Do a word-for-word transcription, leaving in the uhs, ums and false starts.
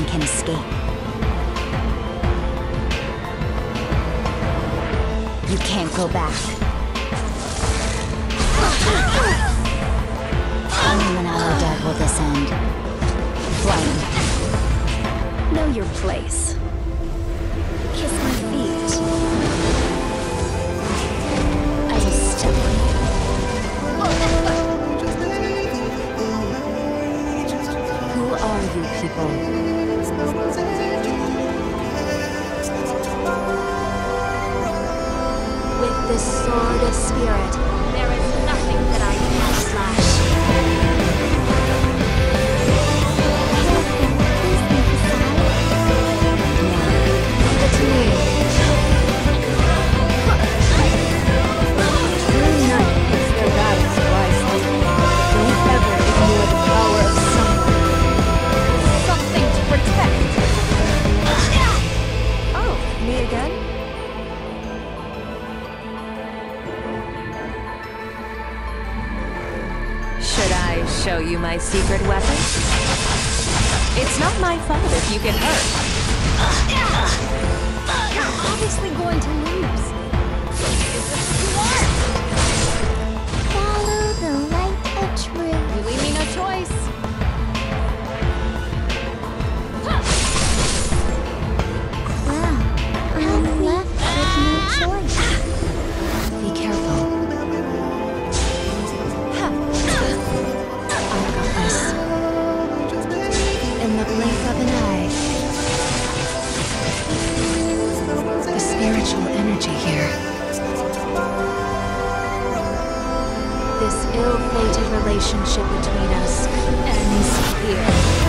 can escape. You can't go back. Only when I are dead will this end. Flame. Know your place. Kiss my feet. I will step on you. Who are you people? With this sword of spirit, there is nothing that I cannot slash. Leave it to me. True knight picks their battles wisely. Don't ever ignore the power of someone. Something to protect. Oh, me again? Should I show you my secret weapon? It's not my fault if you get hurt. You're obviously going to lose. Follow the light of truth. You leave me no choice. Wow, I'm left with no choice. Be careful. I got this. In the blink of an eye. The spiritual energy here. This ill-fated relationship between us ends here.